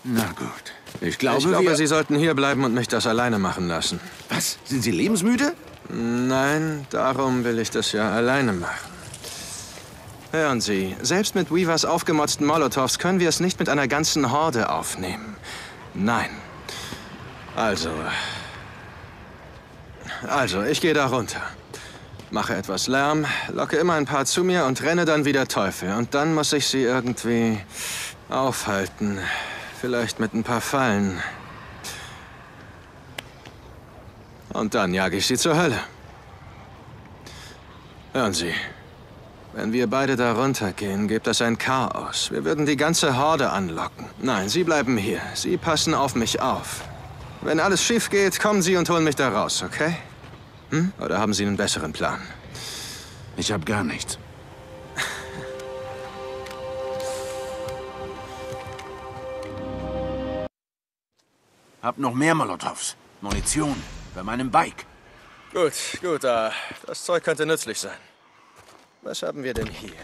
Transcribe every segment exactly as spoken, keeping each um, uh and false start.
Na gut. Ich glaube, Ich glaube, wir... Sie sollten hier bleiben und mich das alleine machen lassen. Was? Sind Sie lebensmüde? Nein, darum will ich das ja alleine machen. Hören Sie, selbst mit Weavers aufgemotzten Molotows können wir es nicht mit einer ganzen Horde aufnehmen. Nein. Also... Also, ich gehe da runter. Mache etwas Lärm, locke immer ein paar zu mir und renne dann wie der Teufel. Und dann muss ich sie irgendwie aufhalten. Vielleicht mit ein paar Fallen. Und dann jage ich sie zur Hölle. Hören Sie, wenn wir beide da runtergehen, gibt es ein Chaos. Wir würden die ganze Horde anlocken. Nein, Sie bleiben hier. Sie passen auf mich auf. Wenn alles schief geht, kommen Sie und holen mich da raus, okay? Hm? Oder haben Sie einen besseren Plan? Ich habe gar nichts. Hab noch mehr Molotows. Munition. Bei meinem Bike. Gut, gut, uh, das Zeug könnte nützlich sein. Was haben wir denn hier?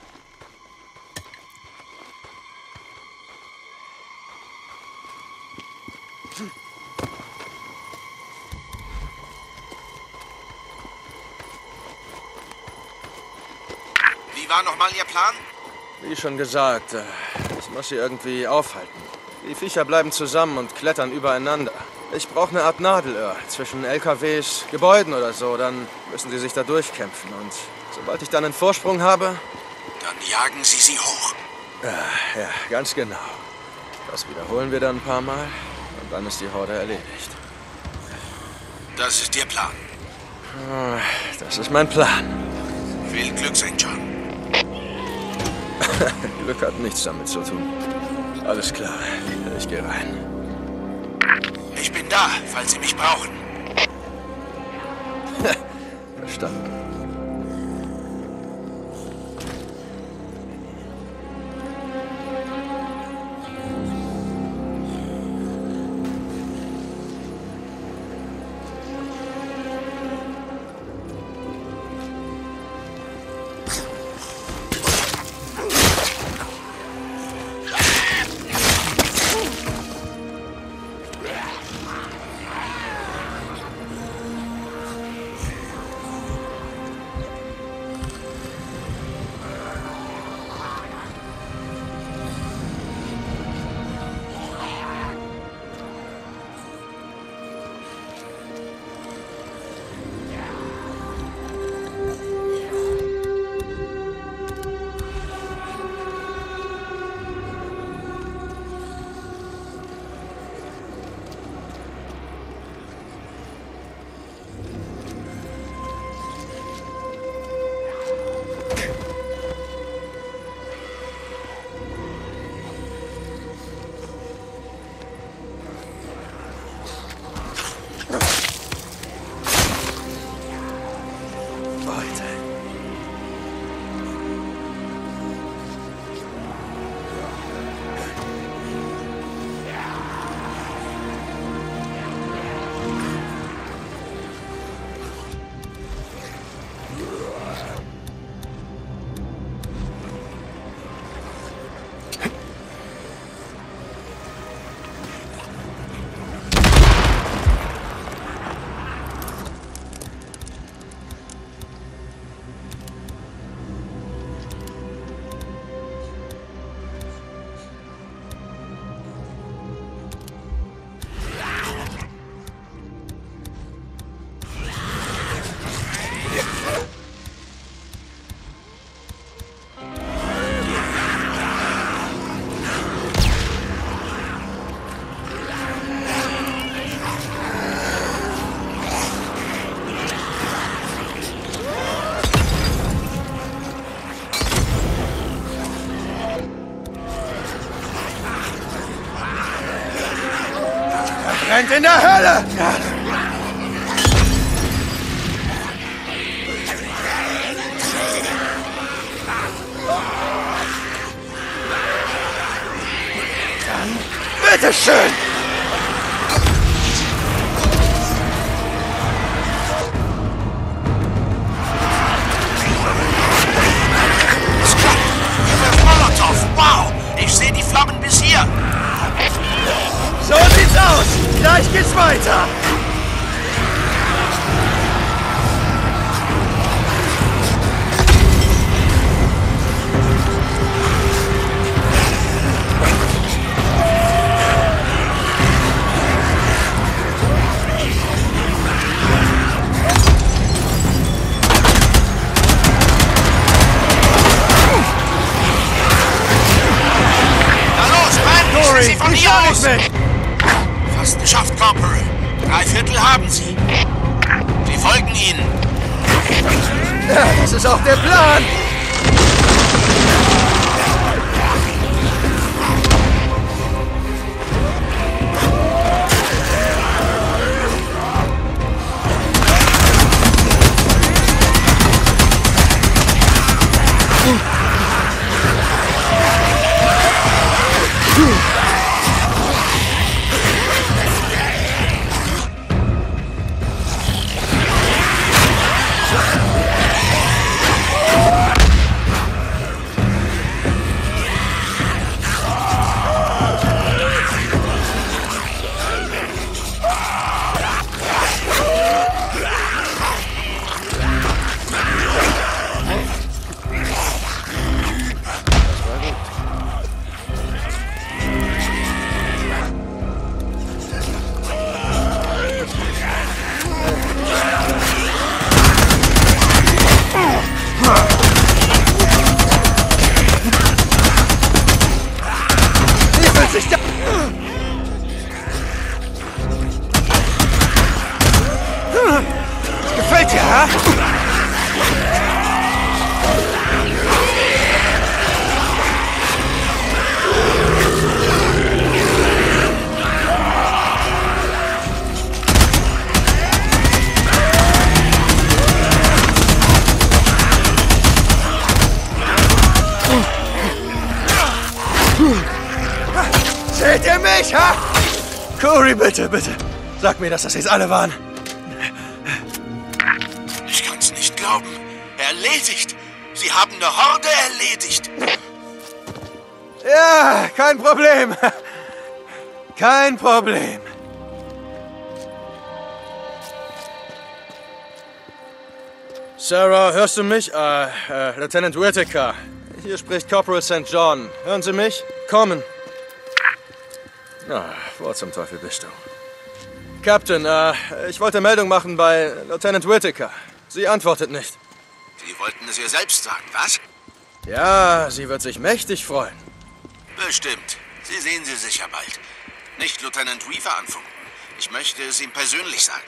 Wie war nochmal Ihr Plan? Wie schon gesagt, äh, ich muss sie irgendwie aufhalten. Die Viecher bleiben zusammen und klettern übereinander. Ich brauche eine Art Nadelöhr zwischen L K Ws, Gebäuden oder so. Dann müssen sie sich da durchkämpfen. Und sobald ich dann einen Vorsprung habe... Dann jagen Sie sie hoch. Ja, ja, ganz genau. Das wiederholen wir dann ein paar Mal. Und dann ist die Horde erledigt. Das ist Ihr Plan. Das ist mein Plan. Viel Glück, Sankt John. Glück hat nichts damit zu tun. Alles klar, ich gehe rein. Ich bin da, falls Sie mich brauchen. Verstanden. Brennt in der Hölle! Dann bitteschön! Es klappt! Molotow! Wow! Ich sehe die Flammen bis hier! geht's weiter! Sie von hier aus! Fast geschafft, Corporal. Drei Viertel haben Sie. Sie folgen Ihnen. Ja, das ist auch der Plan. Gefällt dir, ha? Seht ihr mich, ha? Corey, bitte, bitte. Sag mir, dass das jetzt alle waren. Ich kann's nicht glauben. Erledigt. Sie haben eine Horde erledigt. Ja, kein Problem. Kein Problem. Sarah, hörst du mich? Äh, äh, Lieutenant Whittaker. Hier spricht Corporal Sankt John. Hören Sie mich? Kommen. Ah, wo zum Teufel bist du? Captain, äh, ich wollte Meldung machen bei Lieutenant Whittaker. Sie antwortet nicht. Sie wollten es ihr selbst sagen, was? Ja, sie wird sich mächtig freuen. Bestimmt. Sie sehen sie sicher bald. Nicht Lieutenant Weaver anfunken. Ich möchte es ihm persönlich sagen.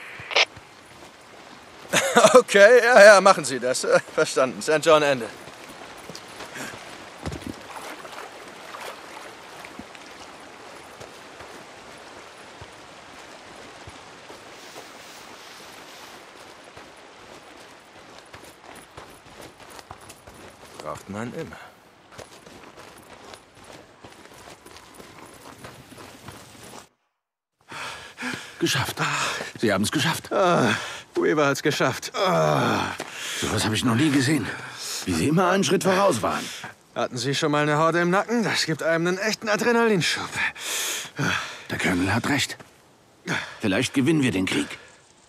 Okay, ja, ja, machen Sie das. Äh, verstanden. Sankt John, Ende. Braucht man immer. Geschafft. Sie haben es geschafft. Ah, Weaver hat's geschafft. Ah, so was habe ich noch nie gesehen. Wie Sie immer einen Schritt voraus waren. Hatten Sie schon mal eine Horde im Nacken? Das gibt einem einen echten Adrenalinschub. Der Colonel hat recht. Vielleicht gewinnen wir den Krieg.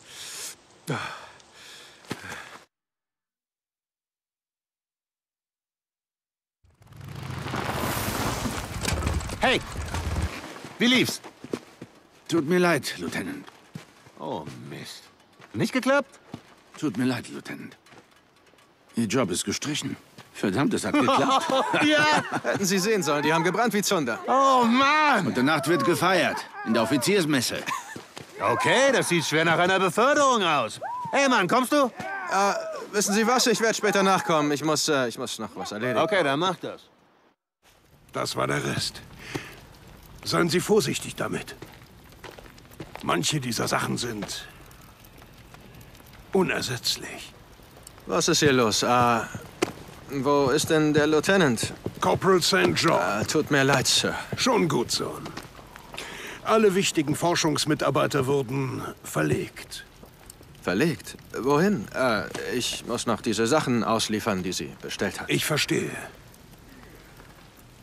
Hey, wie lief's? Tut mir leid, Lieutenant. Oh, Mist. Nicht geklappt? Tut mir leid, Lieutenant. Ihr Job ist gestrichen. Verdammt, es hat geklappt. Ja! Hätten Sie sehen sollen, die haben gebrannt wie Zunder. Oh, Mann! Und der Nacht wird gefeiert. In der Offiziersmesse. Okay, das sieht schwer nach einer Beförderung aus. Hey, Mann, kommst du? Äh, wissen Sie was? Ich werde später nachkommen. Ich muss, äh, ich muss noch was erledigen. Okay, dann mach das. Das war der Rest. Seien Sie vorsichtig damit. Manche dieser Sachen sind unersetzlich. Was ist hier los? Äh, wo ist denn der Lieutenant? Corporal Sankt John. Äh, tut mir leid, Sir. Schon gut, Sohn. Alle wichtigen Forschungsmitarbeiter wurden verlegt. Verlegt? Wohin? Äh, ich muss noch diese Sachen ausliefern, die Sie bestellt hat. Ich verstehe.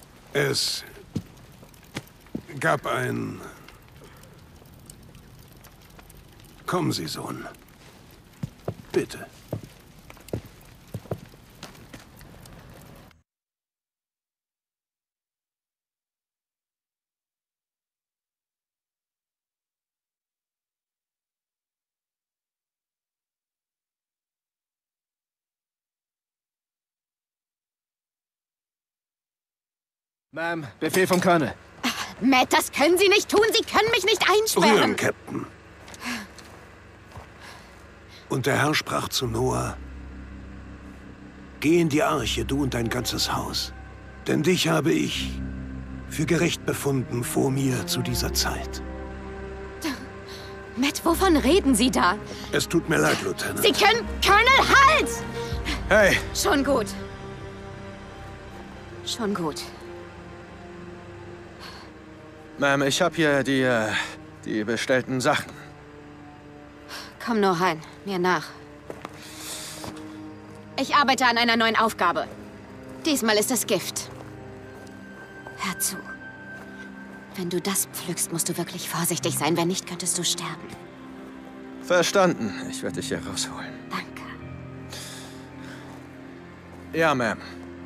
Es gab ein Kommen Sie, Sohn. Bitte. Ma'am, Befehl vom Colonel. Matt, das können Sie nicht tun. Sie können mich nicht einsperren. Rühren, Captain. Und der Herr sprach zu Noah: Geh in die Arche, du und dein ganzes Haus. Denn dich habe ich für gerecht befunden vor mir zu dieser Zeit. Matt, wovon reden Sie da? Es tut mir leid, Lieutenant. Sie können... Colonel, halt! Hey! Schon gut. Schon gut. Ma'am, ich habe hier die, äh, die bestellten Sachen. Komm nur rein, mir nach. Ich arbeite an einer neuen Aufgabe. Diesmal ist es Gift. Hör zu. Wenn du das pflückst, musst du wirklich vorsichtig sein. Wenn nicht, könntest du sterben. Verstanden. Ich werde dich hier rausholen. Danke. Ja, Ma'am.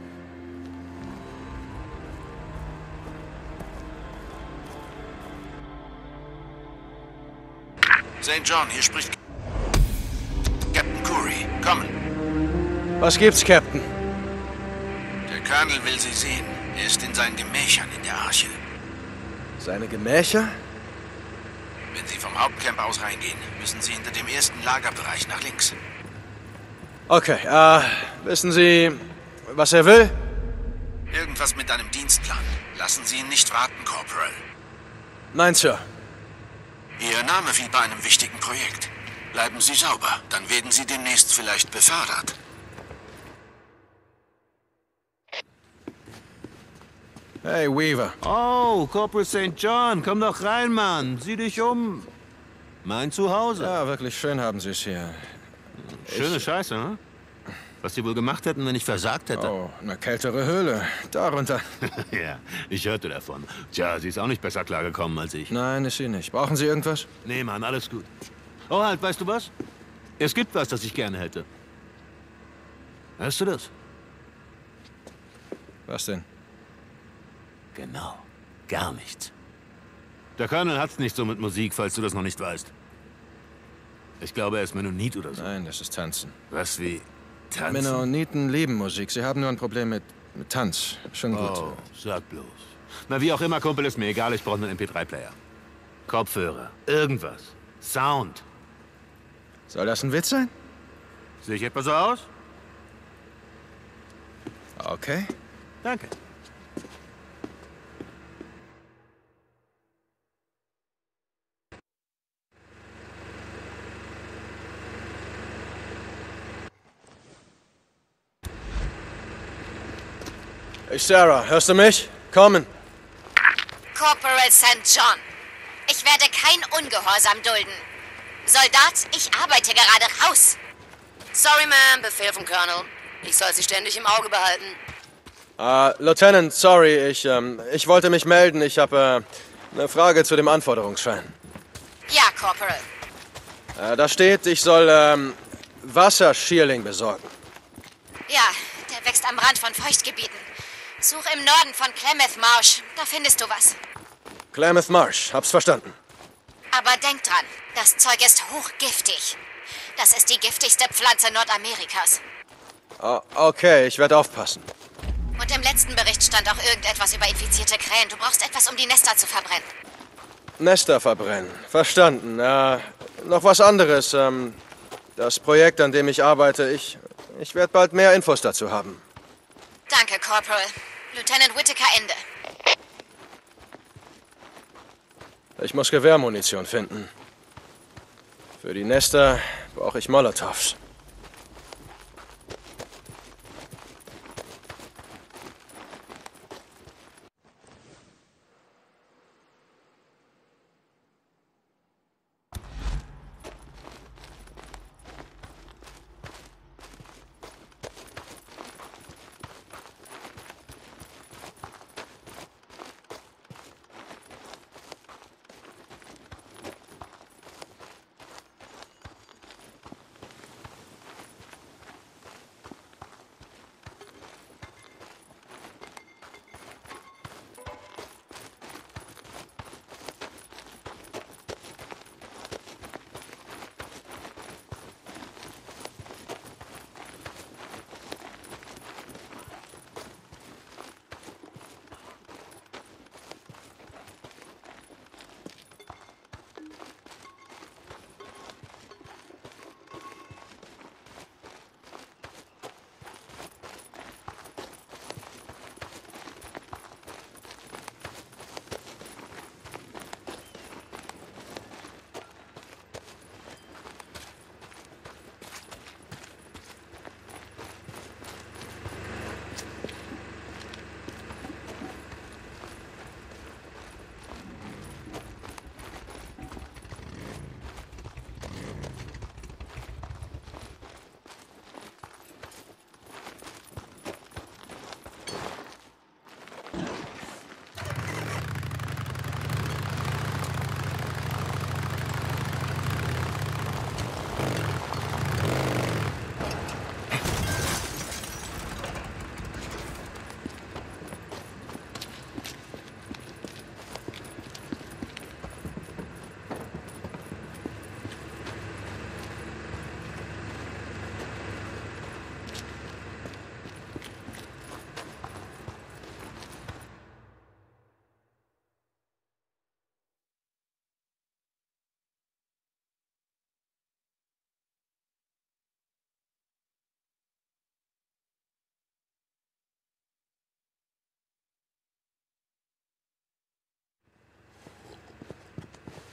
Sankt John, hier spricht Captain Curry. Kommen. Was gibt's, Captain? Der Colonel will Sie sehen. Er ist in seinen Gemächern in der Arche. Seine Gemächer? Wenn Sie vom Hauptcamp aus reingehen, müssen Sie hinter dem ersten Lagerbereich nach links. Okay, äh, wissen Sie, was er will? Irgendwas mit einem Dienstplan. Lassen Sie ihn nicht warten, Corporal. Nein, Sir. Ihr Name fiel bei einem wichtigen Projekt. Bleiben Sie sauber, dann werden Sie demnächst vielleicht befördert. Hey, Weaver. Oh, Corporal Sankt John, komm doch rein, Mann. Sieh dich um. Mein Zuhause. Ja, wirklich schön haben Sie es hier. Schöne Scheiße, ne? Was Sie wohl gemacht hätten, wenn ich versagt hätte. Oh, eine kältere Höhle. Darunter. Ja, ich hörte davon. Tja, sie ist auch nicht besser klargekommen als ich. Nein, ist sie nicht. Brauchen Sie irgendwas? Nee, Mann, alles gut. Oh, halt, weißt du was? Es gibt was, das ich gerne hätte. Hörst du das? Was denn? Genau, gar nichts. Der Colonel hat's nicht so mit Musik, falls du das noch nicht weißt. Ich glaube, er ist Mennonit oder so. Nein, das ist Tanzen. Was wie Tanzen? Mennoniten lieben Musik. Sie haben nur ein Problem mit, mit Tanz. Schon gut. Oh, sag bloß. Na, wie auch immer, Kumpel, ist mir egal. Ich brauche einen M P drei Player. Kopfhörer, irgendwas. Sound. Soll das ein Witz sein? Sehe ich etwa so aus? Okay. Danke. Hey, Sarah, hörst du mich? Kommen. Corporal Sankt John. Ich werde kein Ungehorsam dulden. Soldat, ich arbeite gerade raus. Sorry, Ma'am, Befehl vom Colonel. Ich soll Sie ständig im Auge behalten. Uh, Lieutenant, sorry, ich, ähm, ich wollte mich melden. Ich habe äh, eine Frage zu dem Anforderungsschein. Ja, Corporal. Äh, da steht, ich soll ähm, Wasserschierling besorgen. Ja, der wächst am Rand von Feuchtgebieten. Such im Norden von Klamath Marsh. Da findest du was. Klamath Marsh, hab's verstanden. Aber denk dran, das Zeug ist hochgiftig. Das ist die giftigste Pflanze Nordamerikas. Oh, okay, ich werde aufpassen. Und im letzten Bericht stand auch irgendetwas über infizierte Krähen. Du brauchst etwas, um die Nester zu verbrennen. Nester verbrennen. Verstanden. Äh, noch was anderes. Ähm, das Projekt, an dem ich arbeite, ich, ich werde bald mehr Infos dazu haben. Danke, Corporal. Lieutenant Whittaker, Ende. Ich muss Gewehrmunition finden. Für die Nester brauche ich Molotovs.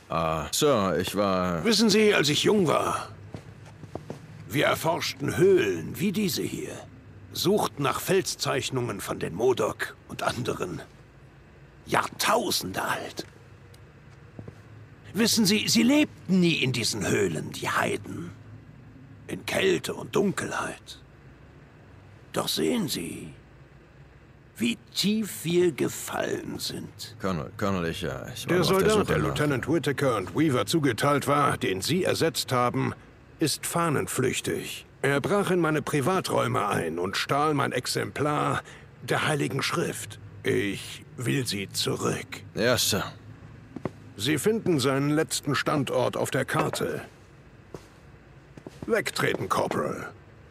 Ah, Sir, ich war... Wissen Sie, als ich jung war, wir erforschten Höhlen wie diese hier, suchten nach Felszeichnungen von den Modok und anderen. Jahrtausende alt. Wissen Sie, sie lebten nie in diesen Höhlen, die Heiden. In Kälte und Dunkelheit. Doch sehen Sie, wie tief wir gefallen sind. Colonel, Colonel, ich, ja, ich war Der auf der Soldat, Suche der nach- Lieutenant Whittaker und Weaver zugeteilt war, den Sie ersetzt haben, ist fahnenflüchtig. Er brach in meine Privaträume ein und stahl mein Exemplar der Heiligen Schrift. Ich will sie zurück. Ja, Sir. Sie finden seinen letzten Standort auf der Karte. Wegtreten, Corporal.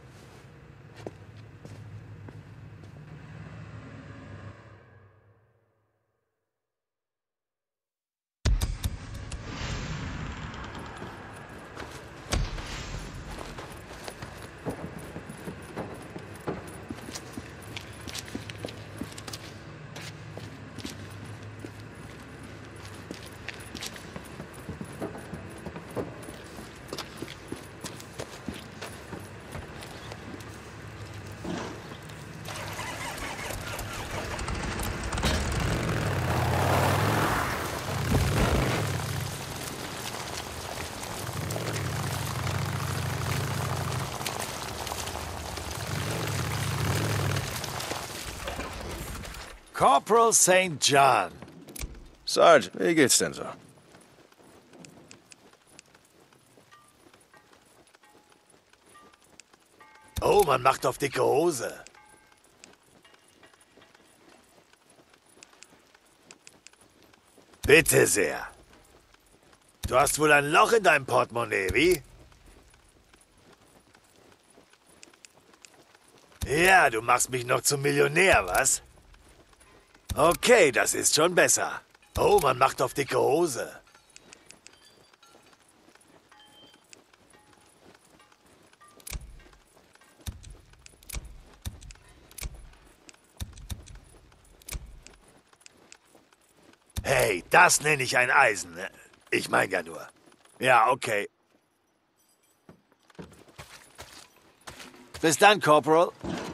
Corporal Saint John. Sarge, wie geht's denn so? Oh, man macht auf dicke Hose. Bitte sehr. Du hast wohl ein Loch in deinem Portemonnaie, wie? Ja, du machst mich noch zum Millionär, was? Okay, das ist schon besser. Oh, man macht auf dicke Hose. Hey, das nenne ich ein Eisen. Ich meine ja nur. Ja, okay. Bis dann, Corporal.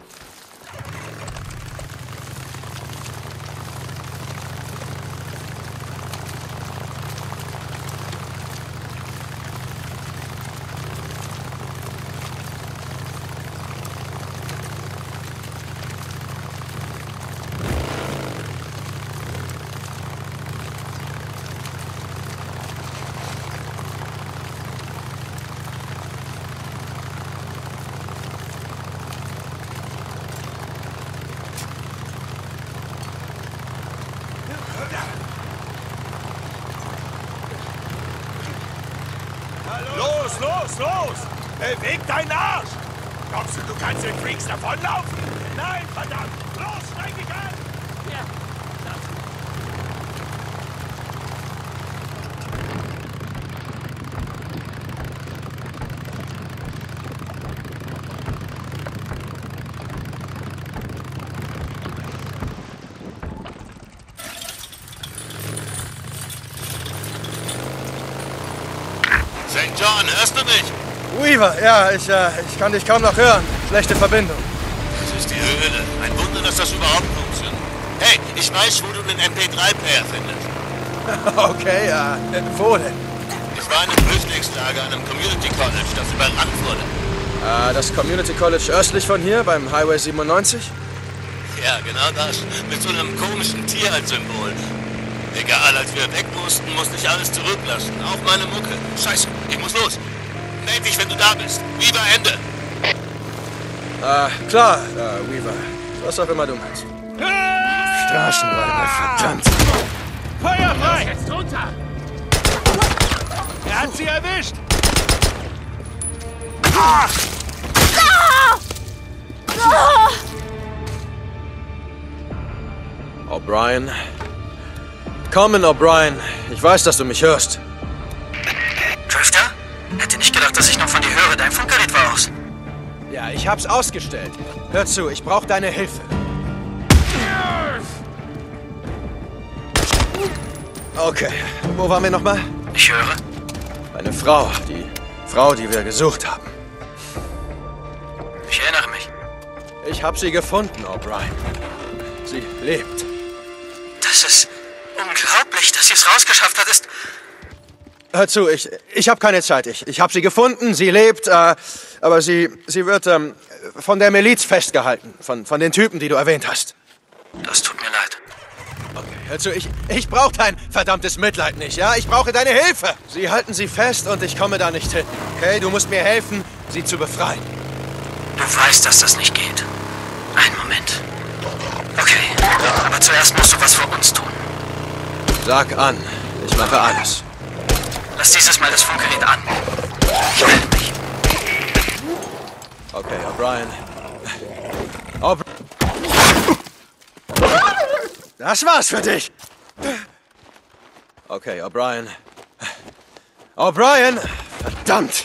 Los, los, los! Beweg deinen Arsch! Glaubst du, du kannst den Freaks davonlaufen? Nein, verdammt! Los, steig dich an! Ja, Sankt John, hörst du mich? Weaver, ja, ich, äh, ich kann dich kaum noch hören. Schlechte Verbindung. Das ist die Höhle. Ein Wunder, dass das überhaupt funktioniert. Hey, ich weiß, wo du den M P drei Player findest. Okay, ja. Äh, wo denn? Ich war in einem Flüchtlingslager an einem Community College, das überrannt wurde. Ah, das Community College östlich von hier, beim Highway siebenundneunzig? Ja, genau das. Mit so einem komischen Tier als Symbol. Egal, als wir weg mussten, musste ich alles zurücklassen. Auch meine Mucke. Scheiße, ich muss los. Meld dich, wenn du da bist. Weaver, Ende. Ah, klar, äh, Weaver. Was auch immer du meinst. Straßenräuber, verdammt. Feuer frei! Jetzt runter! Er hat sie erwischt! Ah! O'Brien. Common O'Brien. Ich weiß, dass du mich hörst. Drifter? Hätte nicht gedacht, dass ich noch von dir höre. Dein Funkgerät war aus. Ja, ich hab's ausgestellt. Hör zu, ich brauche deine Hilfe. Okay, wo waren wir nochmal? Ich Ich höre. Eine Frau, die Frau, die wir gesucht haben. Ich erinnere mich. Ich habe sie gefunden, O'Brien. Sie lebt. Das ist unglaublich, dass sie es rausgeschafft hat. Ist... Hör zu, ich, ich habe keine Zeit. Ich, ich habe sie gefunden, sie lebt, äh, aber sie, sie wird ähm, von der Miliz festgehalten. Von, von den Typen, die du erwähnt hast. Das tut mir leid. Okay, hör zu, ich, ich brauche dein verdammtes Mitleid nicht, ja? Ich brauche deine Hilfe. Sie halten sie fest und ich komme da nicht hin. Okay, du musst mir helfen, sie zu befreien. Du weißt, dass das nicht geht. Einen Moment. Okay, aber zuerst musst du was für uns tun. Sag an, ich mache alles. Lass dieses Mal das Funkgerät an. Ich melde mich. Okay, O'Brien. O'Brien. Das war's für dich. Okay, O'Brien. O'Brien! Verdammt!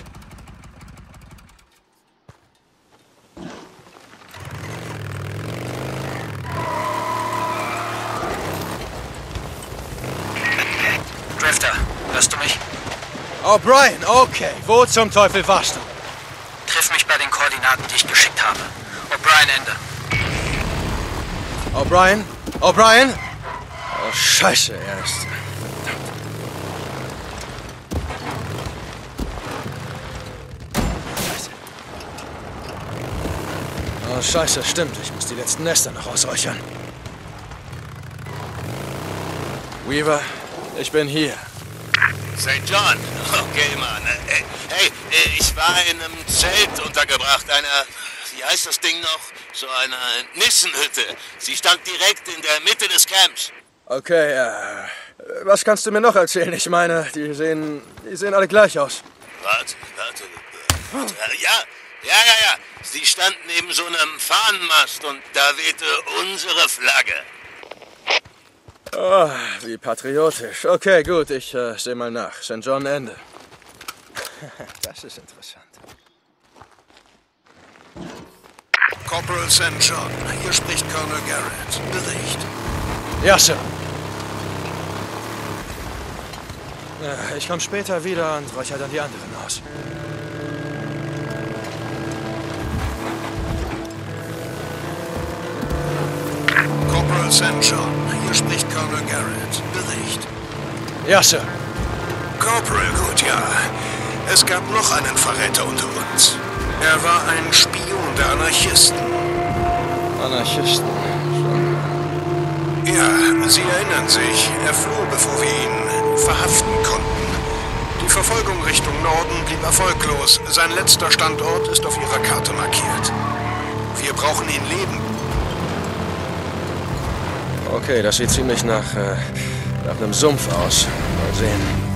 Drifter, hörst du mich? O'Brien, okay. Wo zum Teufel warst du? Triff mich bei den Koordinaten, die ich geschickt habe. O'Brien, Ende. O'Brien? O'Brien? Oh, Scheiße, er ist... Scheiße. Oh, Scheiße, stimmt. Ich muss die letzten Nester noch ausräuchern. Weaver, ich bin hier. Sankt John. Okay, Mann. Hey, ich war in einem Zelt untergebracht, einer, wie heißt das Ding noch? So einer Nissenhütte. Sie stand direkt in der Mitte des Camps. Okay, äh, was kannst du mir noch erzählen? Ich meine, die sehen, die sehen alle gleich aus. Warte, warte. Ja, ja, ja, ja. Sie stand neben so einem Fahnenmast und da wehte unsere Flagge. Oh, wie patriotisch. Okay, gut, ich äh, sehe mal nach. Sankt John, Ende. Das ist interessant. Corporal Sankt John, hier spricht Colonel Garrett. Bericht. Ja, Sir. Äh, ich komme später wieder und räuchere dann die anderen aus. Corporal Sankt John, hier spricht Colonel Garrett. Bericht. Ja, Sir. Corporal, gut, ja. Es gab noch einen Verräter unter uns. Er war ein Spion der Anarchisten. Anarchisten. Ja, Sie erinnern sich. Er floh, bevor wir ihn verhaften konnten. Die Verfolgung Richtung Norden blieb erfolglos. Sein letzter Standort ist auf Ihrer Karte markiert. Wir brauchen ihn lebend. Okay, das sieht ziemlich nach, äh, nach einem Sumpf aus. Mal sehen.